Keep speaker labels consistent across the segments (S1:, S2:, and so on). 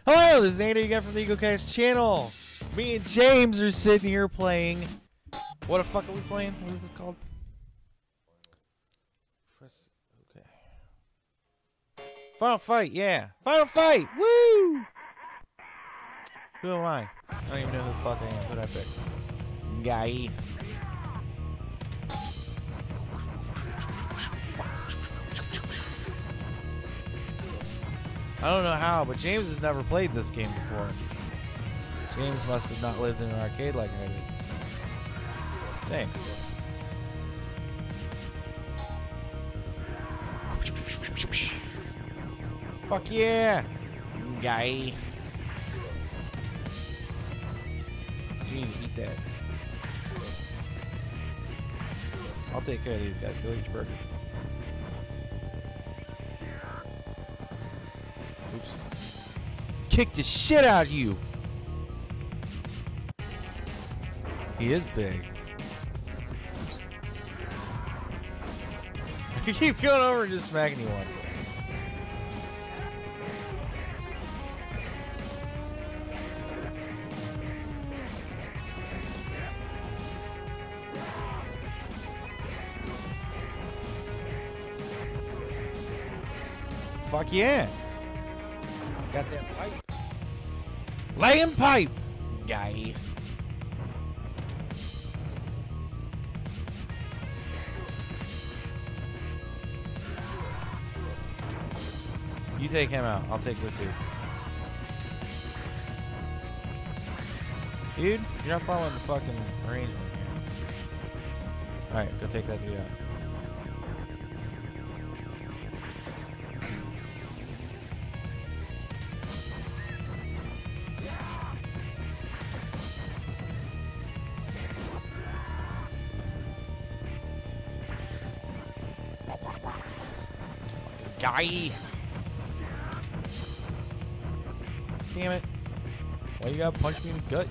S1: Hello, this is Andy again from the Egocast channel. Me and James are sitting here playing. What the fuck are we playing? What is this called? Okay. Final fight, yeah. Final fight! Woo! Who am I? I don't even know who the fuck I am. Who'd I pick? Guy. I don't know how, but James has never played this game before. James must have not lived in an arcade like I did. Thanks. Fuck yeah! Guy. You need to eat that. I'll take care of these guys. Go eat your burger. Oops. Kick the shit out of you! He is big. Oops. I keep going over and just smacking you once. Fuck yeah! Got that pipe. Laying pipe, guy. You take him out. I'll take this dude. Dude, you're not following the fucking arrangement here. Alright, go take that dude out. Guy. Damn it. Why you gotta punch me in the gut?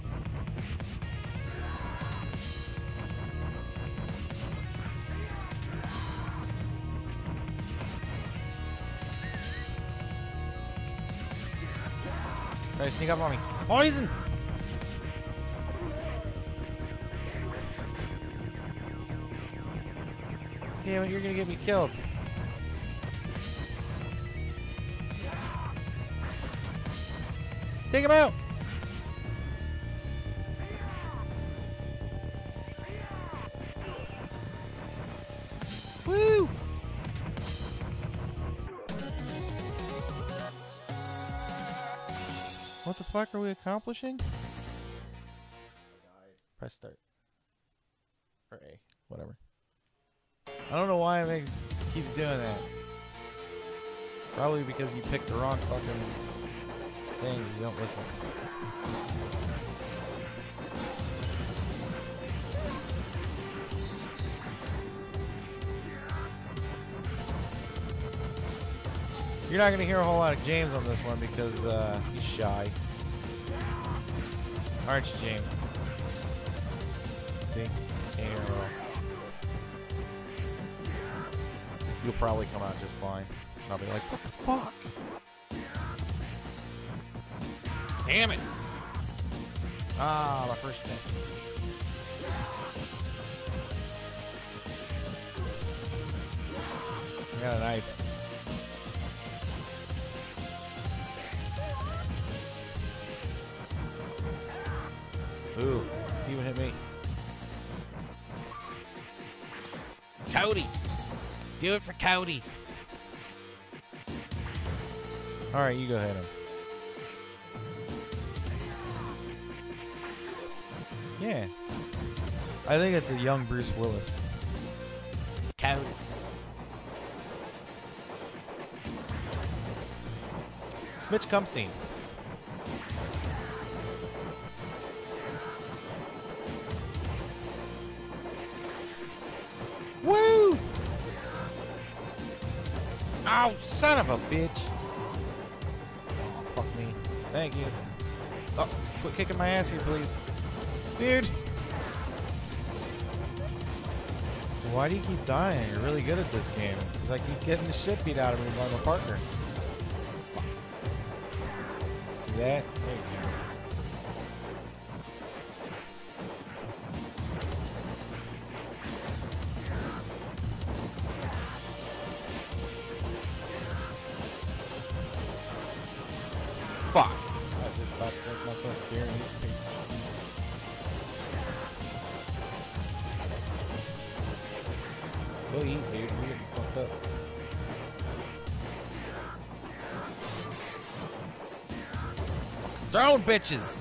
S1: Try to sneak up on me. Poison! Damn it, you're gonna get me killed. Take him out! Woo! What the fuck are we accomplishing? Press start. Or A. Whatever. I don't know why it keeps doing that. Probably because you picked the wrong fucking thing. You don't listen. You're not going to hear a whole lot of James on this one because he's shy. Aren't you, James? See? Can't hear him at all. You'll probably come out just fine. And I'll be like, what the fuck? Damn it! Ah, my first hit. I got a knife. Ooh, he even hit me. Cody! Do it for Cody! Alright, you go hit him. Yeah. I think it's a young Bruce Willis. It's Cody. It's Mitch Cumstein. Woo! Oh, son of a bitch. Oh, fuck me. Thank you. Oh, quit kicking my ass here, please. Dude. So why do you keep dying? You're really good at this game. Because I keep getting the shit beat out of me by my partner. that. There you go. Fuck. I was just about to drink myself a beer and eat pizza. Go eat, dude. You're getting fucked up. Throwing bitches.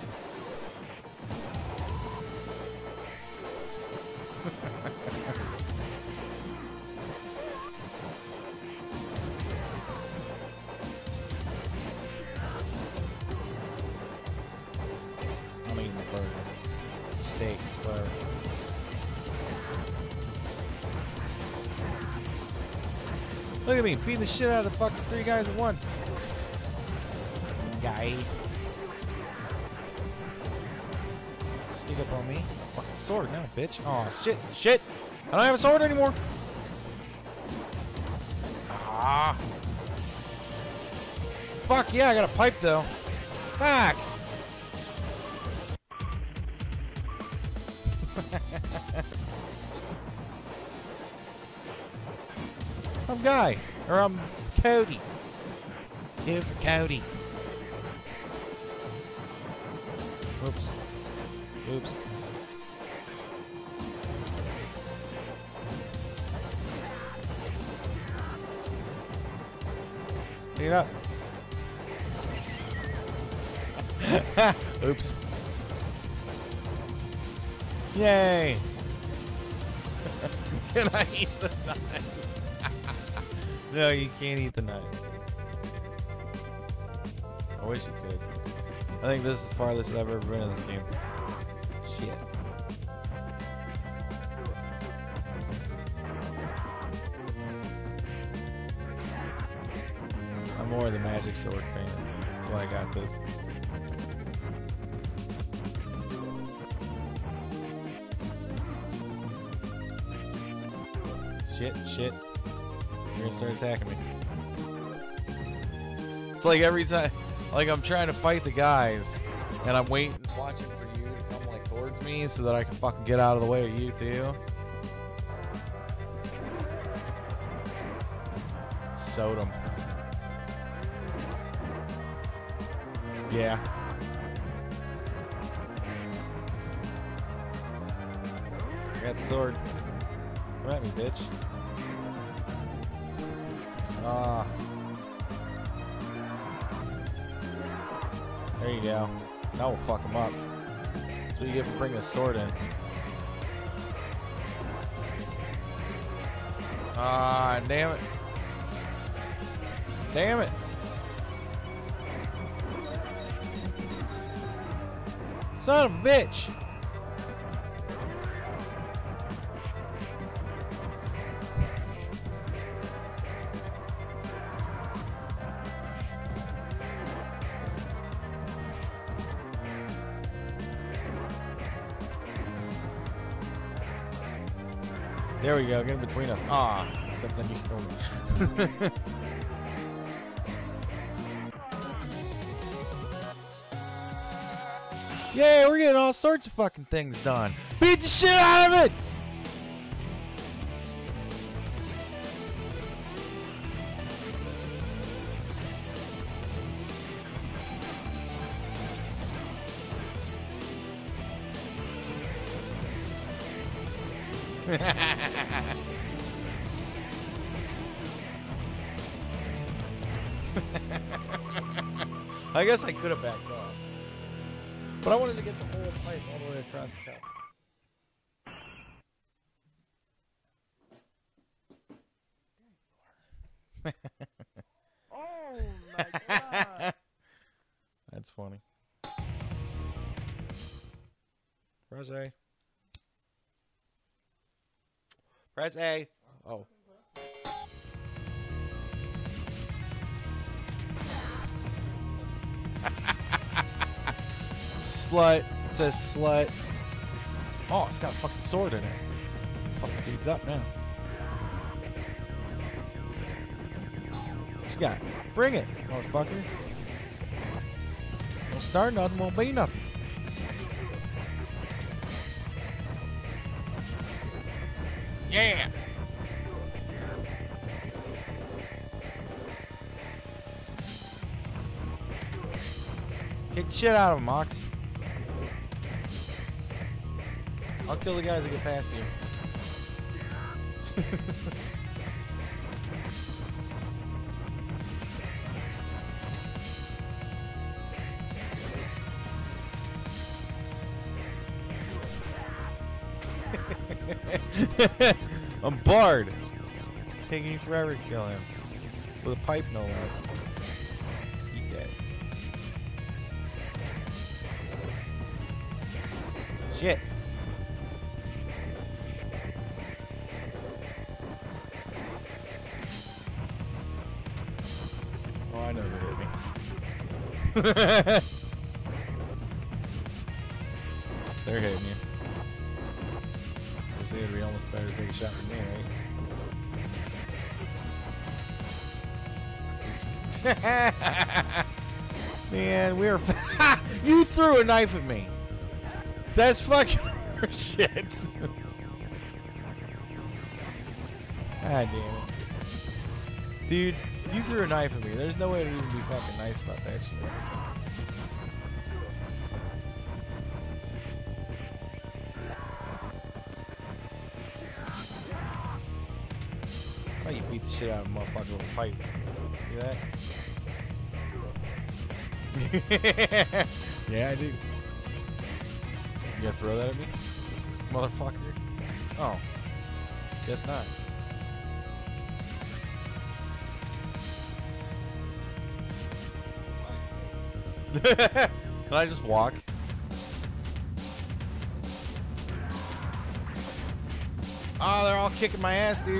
S1: I'm eating the burger. Steak, burger. Look at me, beating the shit out of the fucking 3 guys at once. Guy. Sneak up on me. Fucking sword now, bitch. Oh shit, shit. I don't have a sword anymore. Ah. Fuck yeah, I got a pipe though. Fuck. I'm Guy. Or I'm Cody. Here for Cody. Oops. Oops. Clean it up. Oops. Yay. Can I eat the knives? No, you can't eat the knife. I wish you could. I think this is the farthest I've ever been in this game. Shit. I'm more of the Magic Sword fan. That's why I got this. Shit, shit. You're gonna start attacking me. It's like every time, like I'm trying to fight the guys, and I'm waiting, watching for you to come like towards me so that I can fucking get out of the way of you too. Sewed him. Yeah. I got the sword. Come at me, bitch. Ah. There you go. That will fuck him up. That's what you get for bringing a sword in. Ah, damn it. Damn it. Son of a bitch. There we go, get in between us. Ah, except then you killed me. Yeah, we're getting all sorts of fucking things done. Beat the shit out of it! I guess I could have backed off. But I wanted to get the whole pipe all the way across the top. Oh my god. That's funny. Press A. Press A. Oh. Slut. It says slut. Oh, it's got a fucking sword in it. Fucking dude's up now. What you got? Bring it, motherfucker. Don't start nothing, won't be nothing. Yeah! Kick the shit out of him, Mox. I'll kill the guys that get past you. I'm barred. It's taking you forever to kill him. With a pipe, no less. Eat that. Shit. Oh, I know who hit me. They're hitting you. So it'd be almost better to take a shot from me, right? Man, we're you threw a knife at me. That's fucking shit. God damn it. Dude, you threw a knife at me. There's no way to even be fucking nice about that shit. That's how you beat the shit out of a motherfucker with a pipe. See that? Yeah, I do. You gonna throw that at me? Motherfucker. Oh. Guess not. Can I just walk? Oh, they're all kicking my ass, dude.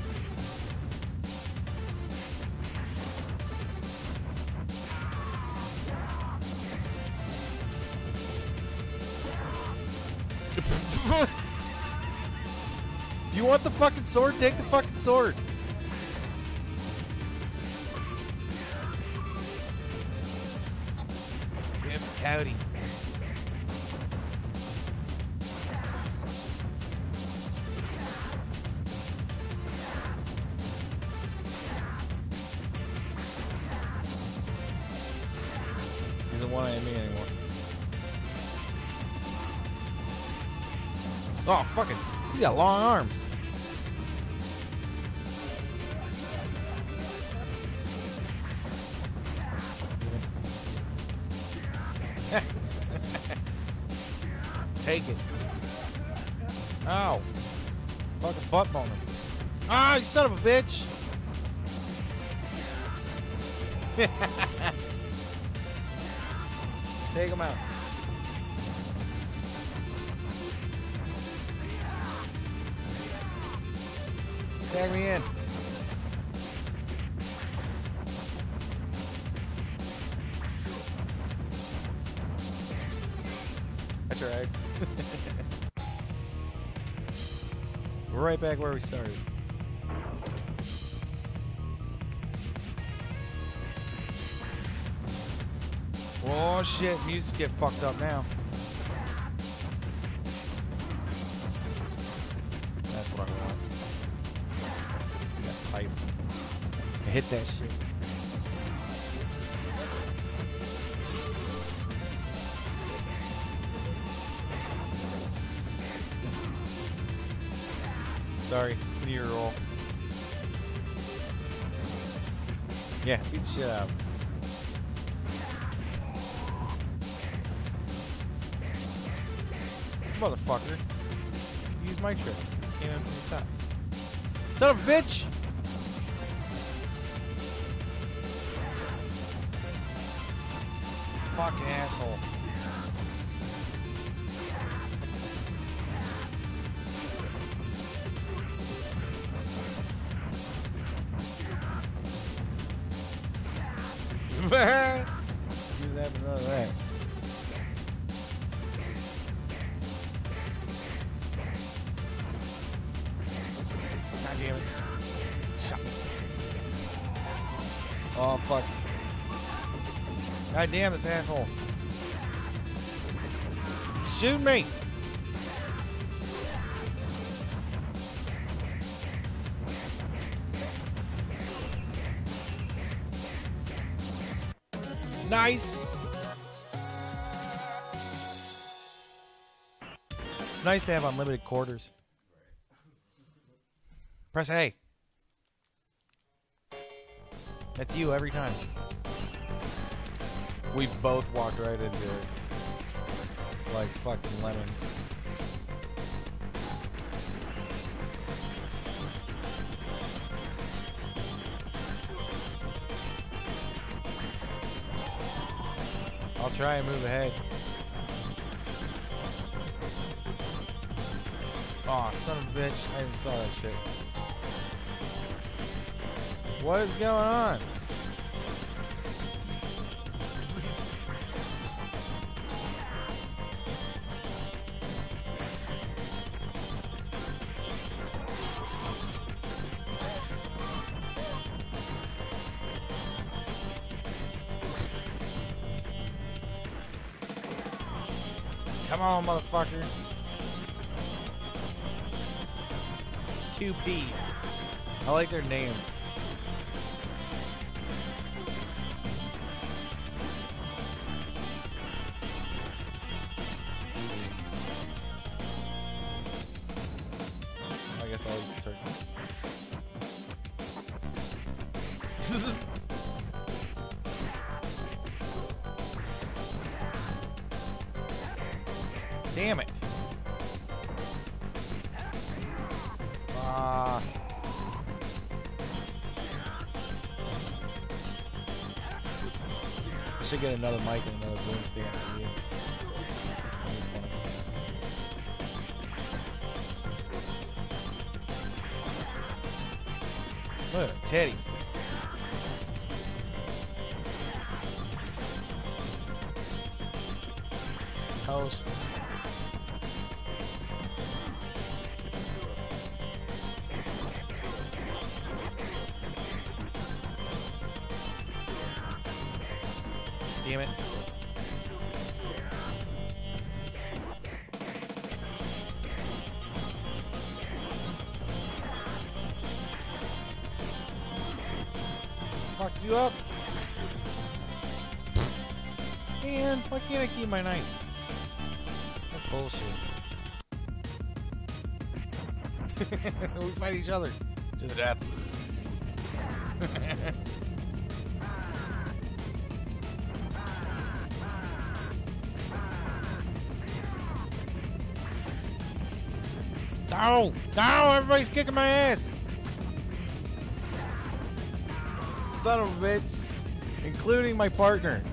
S1: Do you want the fucking sword? Take the fucking sword. Damn Cowdy. He doesn't want to hit me anymore. Oh, fucking. He's got long arms. Take it. Ow. Fucking butt bone him. Ah, you son of a bitch. Take him out. Tag me in. That's alright. We're right back where we started. Oh shit, music get fucked up now. That's what I want. That pipe. I hit that shit. Sorry, continue your roll. Yeah, beat the shit out. Motherfucker. Use my trick. Came in from the top. Son of a bitch! Fucking asshole. Do that, but none of that. God damn it. Shot me. Oh, fuck. God damn this asshole. Shoot me! Nice! It's nice to have unlimited quarters. Press A. That's you every time. We both walked right into it. Like fucking lemons. I'll try and move ahead. Aw, oh, son of a bitch. I even saw that shit. What is going on? Come on, motherfucker. 2P. I like their names. I guess I'll eat the turkey. Damn it. I should get another mic and another boom stand for you. Look at those titties. Toast. Damn it. Fuck you up. Man, why can't I keep my knife? That's bullshit. We fight each other to the death. No! No! Everybody's kicking my ass! Son of a bitch. Including my partner.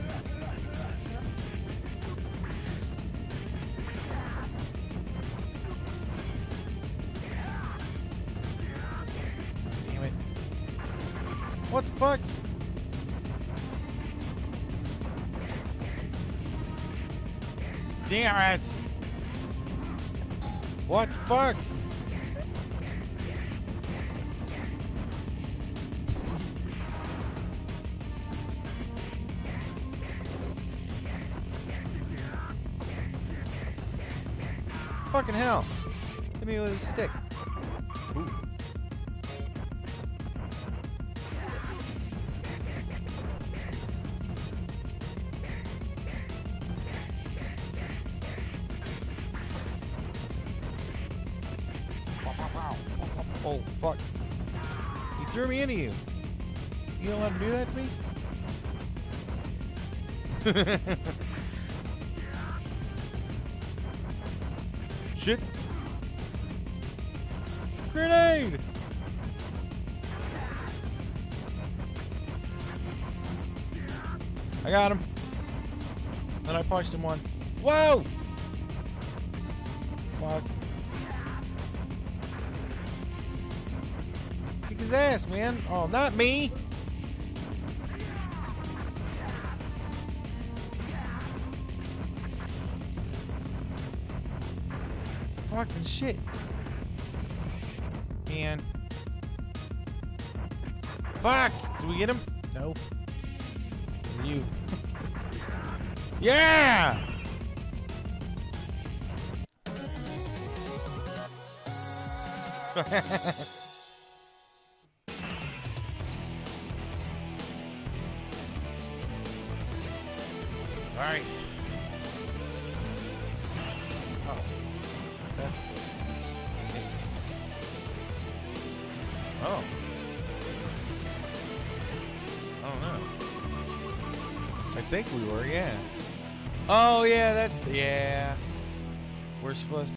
S1: Damn it. What the fuck? Damn it! What the fuck? Fucking hell. Hit me with a stick. Ooh. Oh, fuck. He threw me into you. You don't let him do that to me? Shit. Grenade! I got him. Then I punched him once. Whoa! Fuck. Kick his ass, man. Oh, not me. Fucking shit. Man. Fuck! Did we get him? No. You. Yeah! All right. Oh, that's good. Oh. I don't know. I think we were, yeah. Oh, yeah, that's, yeah. We're supposed